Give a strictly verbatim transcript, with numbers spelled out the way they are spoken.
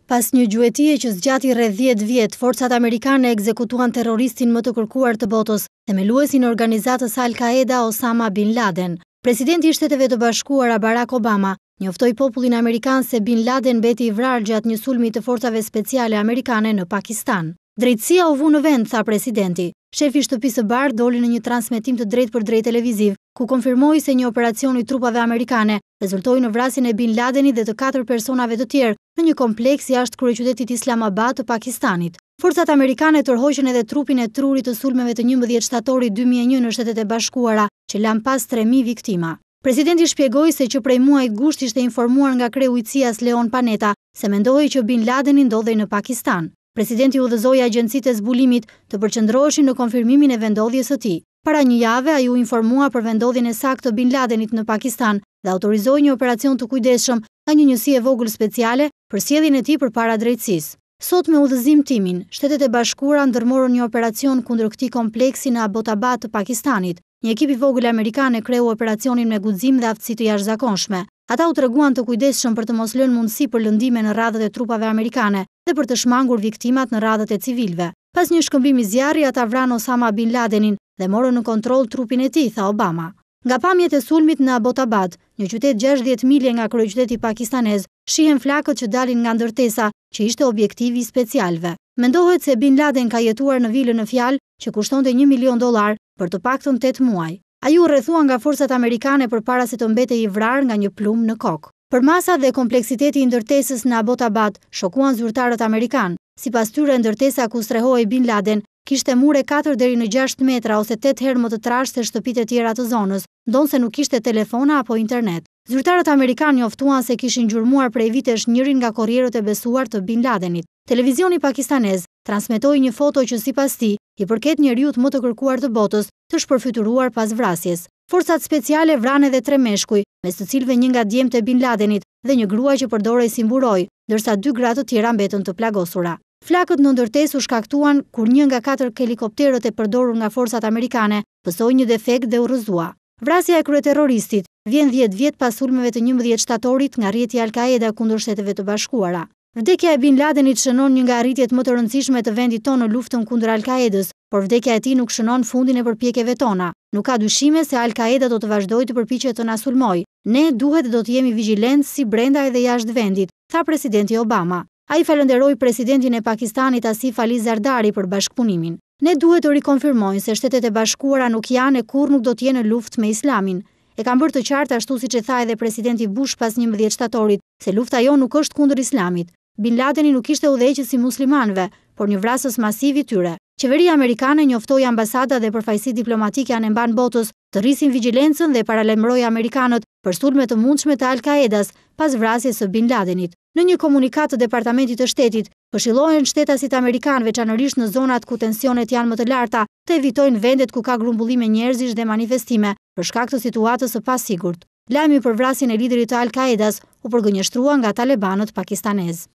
Pas një gjuetie që zgjati rreth dhjetë vjet, forcat amerikane ekzekutuan terroristin më të kërkuar të botës, themeluesin e organizatës Al-Qaeda Osama Bin Laden. Presidenti i Shteteve të Bashkuara Barack Obama njoftoi popullin amerikan se Bin Laden mbeti i vrarë gjatë një sulmi të forcave speciale amerikane në Pakistan. Drejtësia u vu në vend, tha presidenti. Shefi i Shtëpisë së Bardhë doli në një transmetim të drejtë për drejtë televiziv, ku konfirmoi se një operacion i trupave amerikane rezultoi në vrasjen e Bin Ladenit dhe të katër personave të tjerë në një kompleks jashtë kryeqytetit Islamabad të Pakistanit. Forcat amerikane tërhoqën edhe trupin e trurit të sulmeve të njëmbëdhjetë shtatorit dy mijë e një në Shtetet e Bashkuara, që lan pas tre mijë viktima. Presidenti shpjegoi se që prej muajit gusht ishte informuar nga kreu i C I A-s Leon Panetta se mendoi që Bin Ladeni ndodhej në Pakistan. Presidenti udhëzoi agjencitë e zbulimit të përqendroheshin në konfirmimin e vendodhjes së tij. Para një jave ai u informua për vendodhjen e saktë të Bin Ladenit në Pakistan dhe autorizoi një operacion të kujdesshëm nga një njësi e vogël speciale për sjelljen e tij përpara drejtësisë. Sot me udhëzim timin, Shtetet e Bashkuara ndërmorën një operacion kundër këtij kompleksi në Abbottabad të Pakistanit. Një ekip i vogël amerikan e kreu operacionin me guxim dhe aftësi të jashtëzakonshme. Ata u treguan të kujdesshëm për të mos lënë mundësi për lëndime në radhët e trupave amerikane dhe për të shmangur viktimat në radhët e civilëve. Pas një shkëmbimi zjarri, ata vranë Osama Bin Ladenin dhe morën në kontroll trupin e tij, tha Obama. Nga pamjet e sulmit në Abbottabad, një qytet gjashtëdhjetë milje nga kryeqyteti pakistanez, shihen flakët që dalin nga ndërtesa, që ishte objektivi i specialëve. Mendohet se Bin Laden ka jetuar në vilën në fjalë që kushtonte një milion dollar për të paktën tetë muaj. Ai u rrethua nga forcat amerikane përpara se të mbetej i vrarë nga një plumb në kokë. Përmasat dhe kompleksiteti i ndërtesës në Abbottabad shokuan zyrtarët amerikan. Sipas tyre, ndërtesa ku strehoi Bin Laden kishte mure katër deri në gjashtë metra ose tetë herë më të trashë se shtëpitë e tjera të zonës, ndonse nuk kishte telefona apo internet. Zyrtarët amerikanë njoftuan se kishin gjurmuar prej vitesh njërin nga korrierët e besuar të Bin Ladenit. Televizioni pakistanez transmetoi një foto që sipas tij i përket njeriut më të kërkuar të botës, të shpërfytyruar pas vrasjes. Forcat speciale vranë edhe tre meshkuj, mes të cilëve një nga djemtë e Bin Ladenit dhe një grua që përdorej si mburoj, ndërsa dy gra të tjera mbetën të plagosura. Flakët në ndërtesë u shkaktuan kur një nga katër helikopterët e përdorur nga forcat amerikane pësoi një defekt dhe u rrëzua. Vrasja e kryeterroristit vjen dhjetë vjet pas sulmeve të njëmbëdhjetë shtatorit nga rrjeti Al-Qaeda kundër Shteteve të Bashkuara. Vdekja e Bin Ladenit shënon një nga arritjet më të rëndësishme të vendit tonë në luftën kundër Al-Qaedës, por vdekja e tij nuk shënon fundin e përpjekjeve tona. Nuk ka dyshime se Al-Qaeda do të vazhdojë të përpiqet të na sulmojë. Ne duhet dhe do të jemi vigjilentë si brenda edhe jashtë vendit, tha presidenti Obama. Ai falenderoi presidentin e Pakistanit Asif Ali Zardari për bashkëpunimin. Ne duhet të rikonfirmojmë se Shtetet e Bashkuara nuk janë e kurrë nuk do të jenë në luftë me Islamin. E kam bërë të qartë ashtu siç e tha edhe presidenti Bush pas njëmbëdhjetë shtatorit, se lufta jon nuk është kundër Islamit. Bin Ladeni nuk ishte udhëheqës i muslimanëve, por një vrasës masiv i tyre. Qeveria amerikane njoftoi ambasada dhe përfaqësi diplomatike anë mban botës të rrisin vigjilencën dhe paralajmëroi amerikanët për sulme të mundshme të Al-Qaedas pas vrasjes së Bin Ladenit. Në një komunikat të Departamentit të Shtetit, këshillohen shtetasit amerikanë, veçanërisht në zonat ku tensionet janë më të larta, të evitojnë vendet ku ka grumbullime njerëzish dhe manifestime për shkak të situatës së pasigurt. Lajmi për vrasjen e liderit të Al-Qaedas u përgënjeshtrua nga talebanët pakistanez.